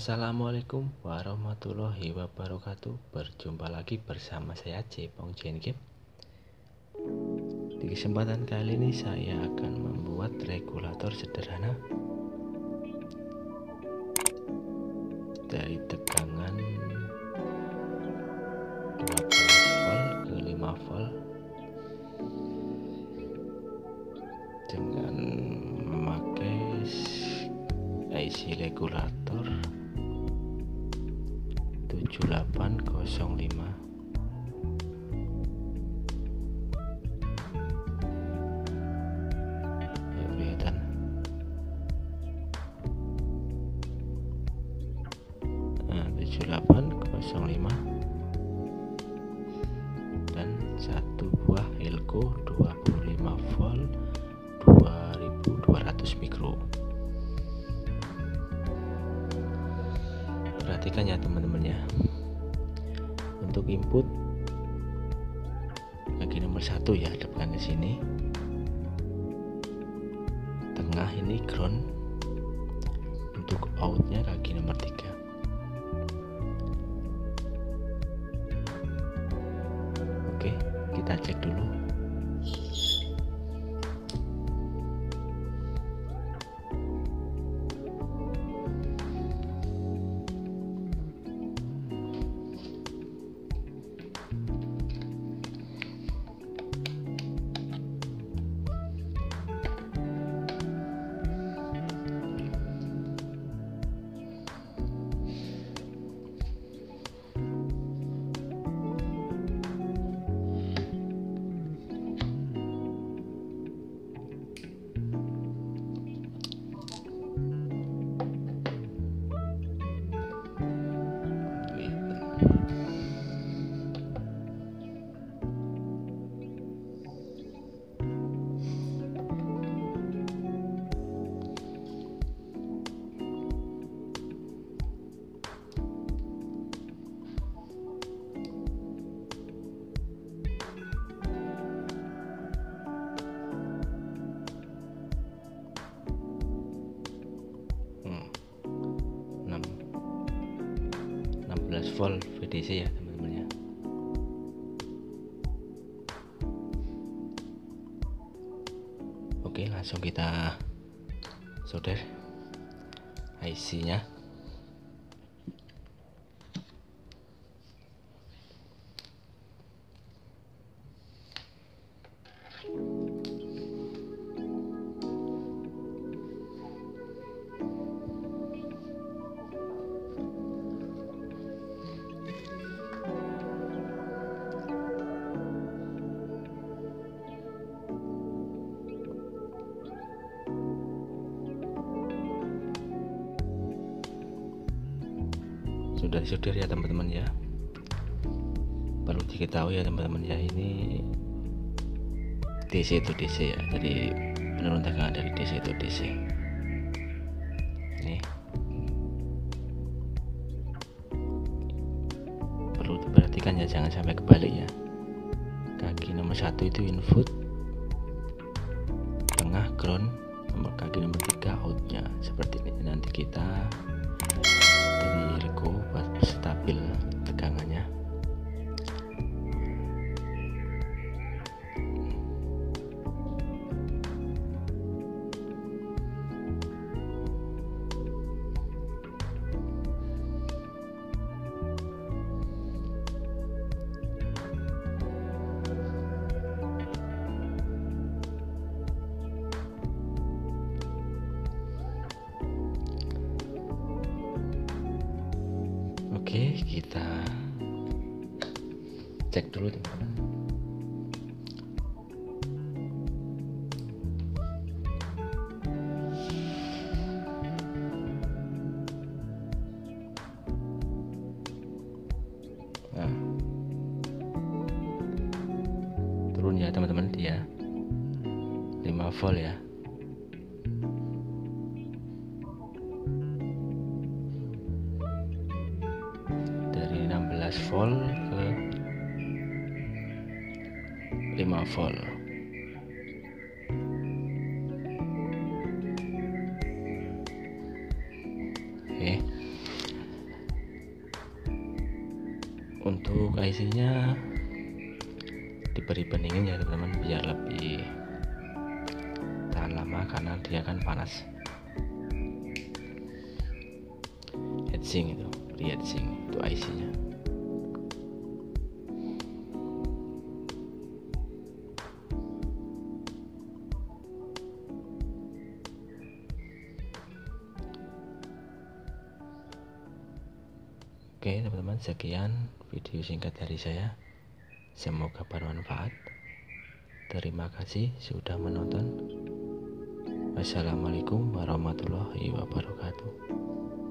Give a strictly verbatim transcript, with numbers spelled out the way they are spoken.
Assalamualaikum warahmatullahi wabarakatuh. Berjumpa lagi bersama saya Cepong Jen Game. Di kesempatan kali ini saya akan membuat regulator sederhana dari tegangan dua belas volt ke lima volt dengan memakai I C regulator tujuh delapan nol lima. Ya, kelihatan. Nah, tujuh delapan nol lima dan satu buah Elco dua puluh lima volt dua ribu dua ratus mikro. Perhatikan ya teman-teman ya, untuk input kaki nomor satu ya, depan di sini, tengah ini ground, untuk outnya kaki nomor tiga. Oke, kita cek dulu. enam belas volt V D C ya teman-teman ya. Oke, langsung kita solder I C nya. Sudah solder ya teman-teman ya. Perlu diketahui ya teman-teman ya, ini D C itu D C ya, jadi penurun tegangan dari D C itu D C. Ini perlu diperhatikan ya, jangan sampai kebalik ya. Kaki nomor satu itu input, tengah ground, nomor kaki nomor tiga outnya. Seperti ini nanti kita dari Elco buat stabil tegangannya. Oke, kita cek dulu teman-teman. Nah, turun ya teman-teman, dia lima volt ya. enam belas volt ke lima volt. Oke, Untuk I C nya diberi pendingin ya teman-teman, biar lebih tahan lama karena dia kan panas. Heatsink itu, free heatsink itu I C nya. Oke teman-teman, sekian video singkat dari saya, semoga bermanfaat. Terima kasih sudah menonton. Wassalamualaikum warahmatullahi wabarakatuh.